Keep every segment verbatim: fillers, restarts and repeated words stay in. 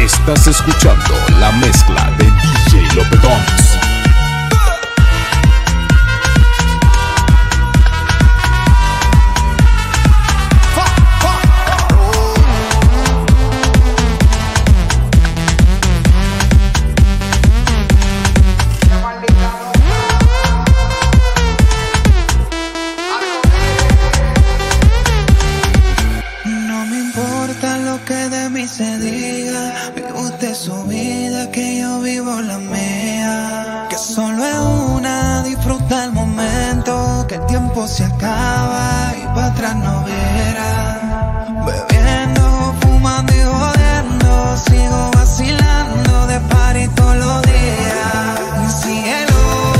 Estás escuchando la mezcla de D J Lopetons. Se diga, vive usted su vida, que yo vivo la mía. Que solo es una, disfruta el momento, que el tiempo se acaba y para atrás no verá. Bebiendo, fumando y jodiendo, sigo vacilando de party todos los días. Mi cielo.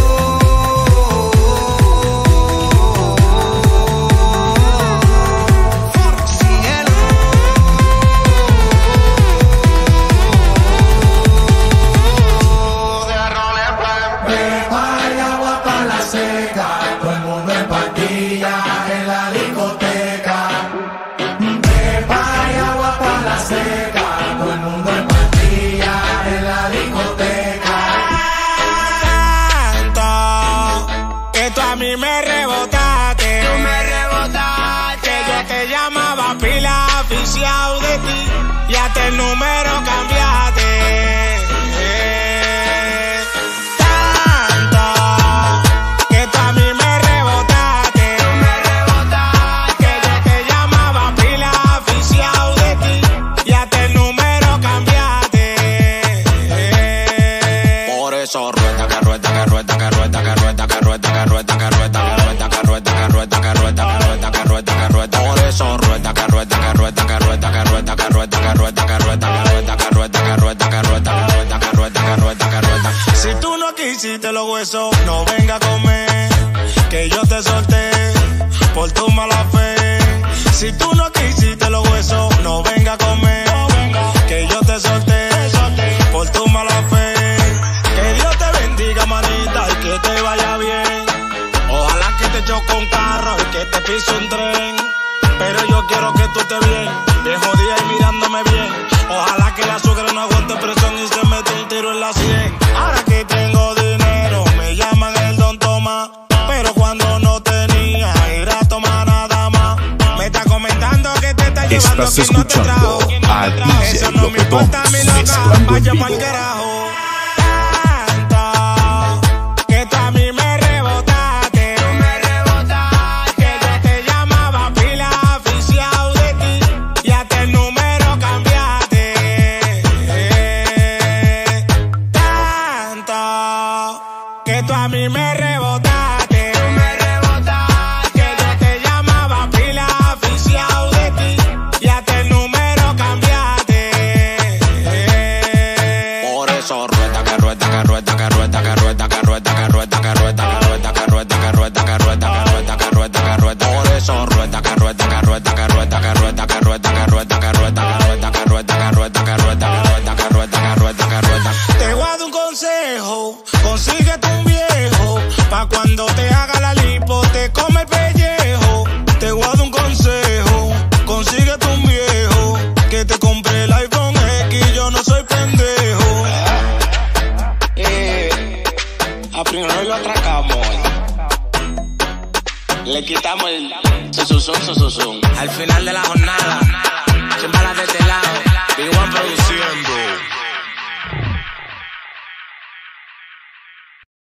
Me rebotaste, tú me rebotaste. Yo te llamaba pila oficial de ti y hasta el número cambiaste. Eh, tanto que tú a mí me rebotaste, tú me rebotaste. Que yo te llamaba pila oficial de ti y hasta el número cambiaste. Eh, por eso rueda, que rueda, que rueda, que rueda, que rueda, que rueda, que rueda, que rueda. Por eso rueda, que rueda, que rueda, que rueda, que rueda, que rueda, que rueda, que rueda, que rueda, que rueda, que rueda, que rueda, que rueda, que rueda, que rueda. Si tú no quisiste los huesos, no venga a comer, que yo te solté por tu mala fe. Si tú no quisiste los huesos, no venga a comer, que yo te solté por tu mala fe. Que Dios te bendiga, manita, y que te vaya bien. Ojalá que te choque un carro y que te pise un tren. Pero yo quiero que tú estés bien, bien jodida y mirándome bien. Ojalá que la suegra no aguante presión y se mete un tiro en la sien. Ahora que tengo dinero, me llaman el Don Tomás. Pero cuando no tenía, ir a tomar nada más. Me está comentando que te está llevando. Estás escuchando no te trajo, a D J eso no me importa a mí, loca, mezclando vaya en pa'l vivo. carajo. Que tú a mí me rebotaste, tú me rebotaste. Que yo te llamaba pila oficial de ti y hasta el número cambiaste. Eh, tanto que tú a mí me rebotaste, tú me rebotaste. Que yo te llamaba pila oficial de ti y hasta el número cambiaste. Eh, por eso rueda, que rueda, que rueda, que rueda, que rueda, que rueda, que rueda, que rueda, que rueda, que rueda, que rueda, que rueda, que rueda, que rueda, que rueda. Por eso rueda, que rueda, que rueda, que rueda, que rueda, que rueda, que rueda, que rueda, que rueda, que rueda, que rueda, que rueda, que rueda, que rueda, que rueda, que rueda. Te voy a dar un consejo, consíguete un viejo, pa' cuando te haga la lipo te come el pellejo. Te voy a dar un consejo, consíguete un viejo, que te compre el iPhone X, yo no soy pendejo. Eh, a primero lo atracamos, le quitamos el susuzum, susuzum. Al final de la jornada, sin balas de este lado.